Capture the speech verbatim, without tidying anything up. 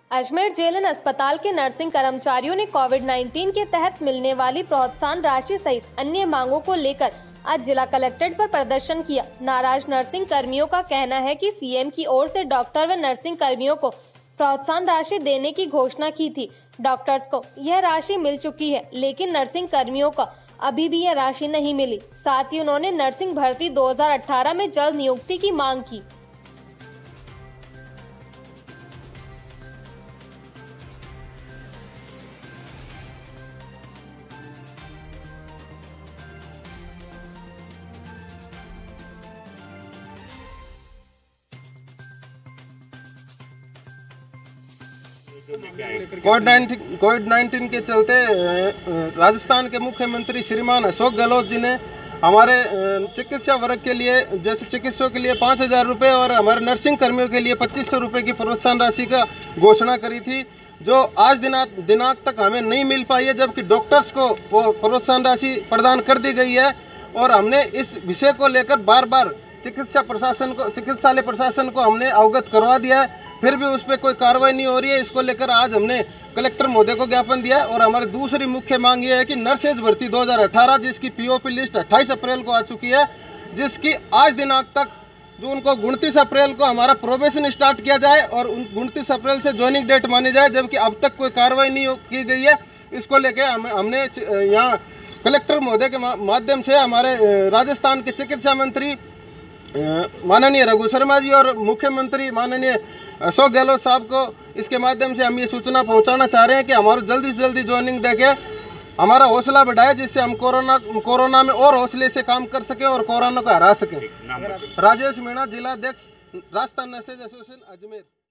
Ajmer jail and अस्पताल के nursing कर्मचारियों ने कोविड उन्नीस के तहत मिलने वाली प्रोत्साहन राशि सहित अन्य मांगों को लेकर आज जिला कलेक्ट्रेट पर प्रदर्शन किया। नाराज नर्सिंग कर्मियों का कहना है कि सीएम की ओर से डॉक्टर व नर्सिंग कर्मियों को प्रोत्साहन राशि देने की घोषणा की थी। डॉक्टर्स को यह राशि मिल चुकी है, लेकिन नर्सिंग कर्मियों को अभी भी यह राशि नहीं मिली। साथ ही उन्होंने नर्सिंग भर्ती दो हज़ार अठारह में जल्द नियुक्ति की मांग की। कोविड नाइन्टीन कोविड नाइन्टीन के चलते राजस्थान के मुख्यमंत्री श्रीमान अशोक गहलोत जी ने हमारे चिकित्सा वर्ग के लिए, जैसे चिकित्सकों के लिए पाँच हज़ार रुपये और हमारे नर्सिंग कर्मियों के लिए पच्चीस सौ रुपये की प्रोत्साहन राशि का घोषणा करी थी, जो आज दिना दिनांक तक हमें नहीं मिल पाई है, जबकि डॉक्टर्स को वो प्रोत्साहन राशि प्रदान कर दी गई है। और हमने इस विषय को लेकर बार बार चिकित्सा प्रशासन को चिकित्सालय प्रशासन को हमने अवगत करवा दिया है, फिर भी उस पर कोई कार्रवाई नहीं हो रही है। इसको लेकर आज हमने कलेक्टर महोदय को ज्ञापन दिया है। और हमारी दूसरी मुख्य मांग ये है कि नर्सेज भर्ती दो हज़ार अठारह, जिसकी पीओपी लिस्ट अट्ठाईस अप्रैल को आ चुकी है, जिसकी आज दिनांक तक जो उनको उनतीस अप्रैल को हमारा प्रोबेशन स्टार्ट किया जाए और उनतीस अप्रैल से ज्वाइनिंग डेट मानी जाए, जबकि अब तक कोई कार्रवाई नहीं की गई है। इसको लेकर हम हमने यहाँ कलेक्टर महोदय के माध्यम से हमारे राजस्थान के चिकित्सा मंत्री माननीय रघु शर्मा जी और मुख्यमंत्री माननीय अशोक गहलोत साहब को इसके माध्यम से हम ये सूचना पहुंचाना चाह रहे हैं कि हमारे जल्दी से जल्दी ज्वाइनिंग देके हमारा हौसला बढ़ाए, जिससे हम कोरोना कोरोना में और हौसले से काम कर सकें और कोरोना को हरा सकें। राजेश मीणा, जिला अध्यक्ष राजस्थान नर्सेज एसोसिएशन अजमेर।